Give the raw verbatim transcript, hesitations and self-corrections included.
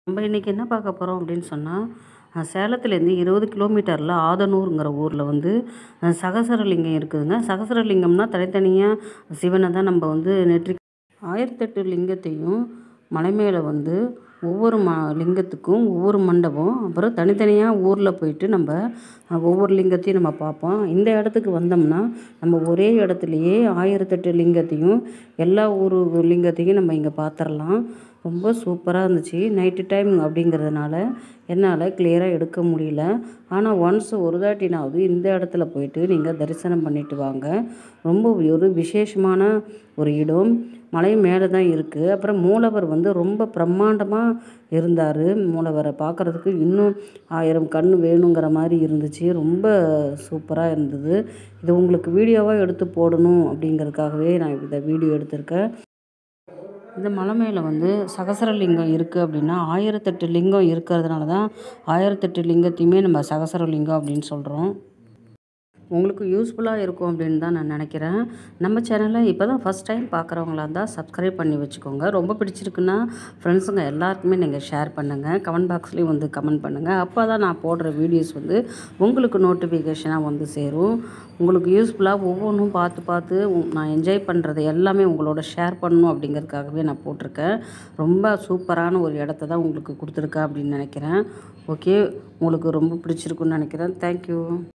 நம்ம இன்றைக்கி என்ன பார்க்க போகிறோம் அப்படின்னு சொன்னால், சேலத்துலேருந்து இருபது கிலோமீட்டரில் ஆதனூருங்கிற ஊரில் வந்து சகசரலிங்கம் இருக்குதுங்க. சகசரலிங்கம்னா தனித்தனியாக சிவனை தான் நம்ம வந்து நெற்றி ஆயிரத்தெட்டு லிங்கத்தையும் மலை மேலே வந்து ஒவ்வொரு ம லிங்கத்துக்கும் ஒவ்வொரு மண்டபம், அப்புறம் தனித்தனியாக ஊரில் போயிட்டு நம்ம ஒவ்வொரு லிங்கத்தையும் நம்ம பார்ப்போம். இந்த இடத்துக்கு வந்தோம்னா நம்ம ஒரே இடத்துலையே ஆயிரத்தெட்டு லிங்கத்தையும் எல்லா ஊர் லிங்கத்தையும் நம்ம இங்கே பார்த்துடலாம். ரொம்ப சூப்பராக இருந்துச்சு. நைட்டு டைம் அப்படிங்கிறதுனால என்னால் கிளியராக எடுக்க முடியல. ஆனால் ஒன்ஸ் ஒரு தாட்டினாவது இந்த இடத்துல போயிட்டு நீங்கள் தரிசனம் பண்ணிட்டு வாங்க. ரொம்ப ஒரு விசேஷமான ஒரு இடம். மலை மேலே தான் இருக்குது. அப்புறம் மூலவர் வந்து ரொம்ப பிரம்மாண்டமாக இருந்தார். மூலவரை பார்க்குறதுக்கு இன்னும் ஆயிரம் கண் வேணுங்கிற மாதிரி இருந்துச்சு. ரொம்ப சூப்பராக இருந்தது. இது உங்களுக்கு வீடியோவாக எடுத்து போடணும் அப்படிங்கிறதுக்காகவே நான் இந்த வீடியோ எடுத்திருக்கேன். இந்த மலை மேலே வந்து சகசரலிங்கம் இருக்குது அப்படின்னா ஆயிரத்தெட்டு லிங்கம் இருக்கிறதுனால தான் ஆயிரத்தெட்டு லிங்கத்தையுமே நம்ம சகசரலிங்கம் அப்படின்னு சொல்கிறோம். உங்களுக்கு யூஸ்ஃபுல்லாக இருக்கும் அப்படின்னு தான் நான் நினைக்கிறேன். நம்ம சேனலை இப்போ தான் ஃபஸ்ட் டைம் பார்க்குறவங்களா இருந்தால் சப்ஸ்கிரைப் பண்ணி வச்சுக்கோங்க. ரொம்ப பிடிச்சிருக்குன்னா ஃப்ரெண்ட்ஸுங்க எல்லாருக்குமே நீங்கள் ஷேர் பண்ணுங்கள். கமெண்ட் பாக்ஸ்லேயும் வந்து கமெண்ட் பண்ணுங்கள். அப்போ தான் நான் போடுற வீடியோஸ் வந்து உங்களுக்கு நோட்டிஃபிகேஷனாக வந்து சேரும். உங்களுக்கு யூஸ்ஃபுல்லாக ஒவ்வொன்றும் பார்த்து பார்த்து நான் என்ஜாய் பண்ணுறது எல்லாமே உங்களோட ஷேர் பண்ணணும் அப்படிங்கிறதுக்காகவே நான் போட்டிருக்கேன். ரொம்ப சூப்பரான ஒரு இடத்த தான் உங்களுக்கு கொடுத்துருக்கேன் அப்படின்னு நினைக்கிறேன். ஓகே, உங்களுக்கு ரொம்ப பிடிச்சிருக்குன்னு நினைக்கிறேன். தேங்க்யூ.